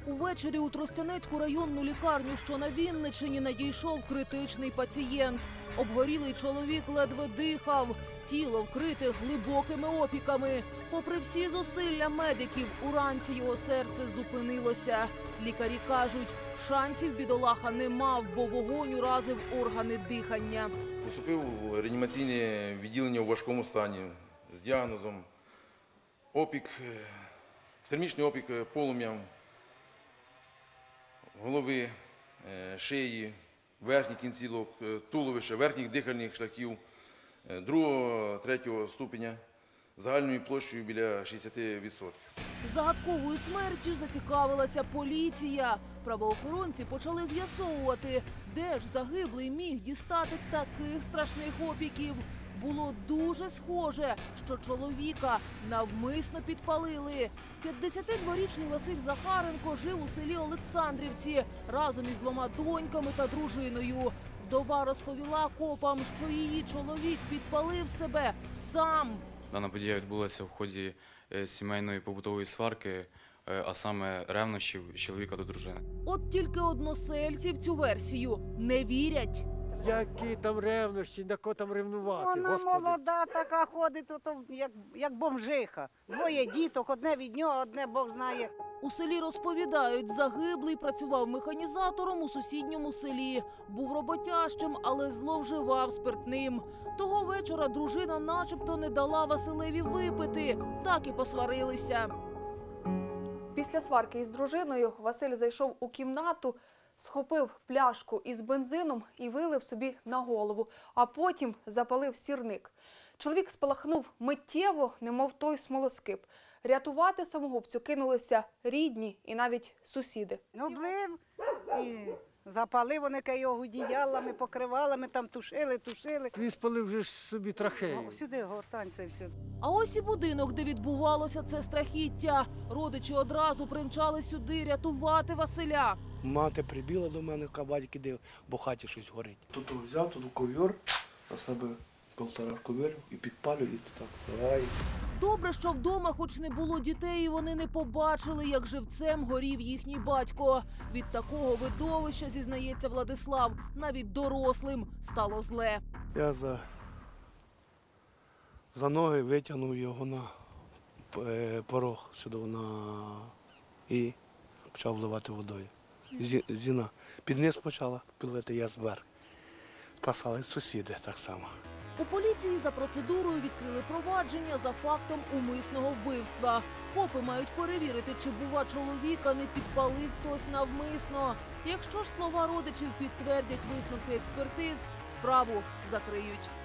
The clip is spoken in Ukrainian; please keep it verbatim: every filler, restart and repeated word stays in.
Увечері у Тростянецьку районну лікарню, що на Вінниччині, надійшов критичний пацієнт. Обгорілий чоловік ледве дихав, тіло вкрите глибокими опіками. Попри всі зусилля медиків, уранці його серце зупинилося. Лікарі кажуть, шансів бідолаха не мав, бо вогонь уразив органи дихання. Поступив у реанімаційне відділення у важкому стані з діагнозом опік, термічний опік полум'ям голови, шиї, верхніх кінцівок, туловища, верхніх дихальних шляхів другого, третього ступеня загальною площею біля шістдесят відсотків. Загадковою смертю зацікавилася поліція. Правоохоронці почали з'ясовувати, де ж загиблий міг дістати таких страшних опіків. Було дуже схоже, що чоловіка навмисно підпалили. п'ятдесятидворічний Василь Захаренко жив у селі Олександрівці разом із двома доньками та дружиною. Вдова розповіла копам, що її чоловік підпалив себе сам. Дана подія відбулася в ході сімейної побутової сварки, а саме ревнощів чоловіка до дружини. От тільки односельці в цю версію не вірять. Які там ревнощі, на кого там ревнувати, Вона Господи. молода така ходить, то, то, як, як бомжиха. Двоє діток, одне від нього, одне Бог знає. У селі розповідають, загиблий працював механізатором у сусідньому селі. Був роботящим, але зловживав спиртним. Того вечора дружина начебто не дала Василеві випити, так і посварилися. Після сварки із дружиною Василь зайшов у кімнату, схопив пляшку із бензином і вилив собі на голову, а потім запалив сірник. Чоловік спалахнув миттєво, немов той смолоскип. Рятувати самогубцю кинулися рідні і навіть сусіди. Облив і запалив, вони його одіялами, покривалами, там тушили, тушили. Він спалив вже ж собі трахею. О, сюди гортань це все. А ось і будинок, де відбувалося це страхіття. Родичі одразу примчали сюди рятувати Василя. Мати прибіла до мене в кабаті, де бо в хаті щось горить. Тут взяв, тут ковер, на себе полтора ковер і підпалю, і так грає. Добре, що вдома хоч не було дітей, і вони не побачили, як живцем горів їхній батько. Від такого видовища, зізнається Владислав, навіть дорослим стало зле. Я за, за ноги витягнув його на порог сюди на... і почав вливати водою. Зі, зіна підниз почала пилити, я зверх. Спасали сусіди так само. У поліції за процедурою відкрили провадження за фактом умисного вбивства. Копи мають перевірити, чи, бува, чоловіка не підпалив хтось навмисно. Якщо ж слова родичів підтвердять висновки експертиз, справу закриють.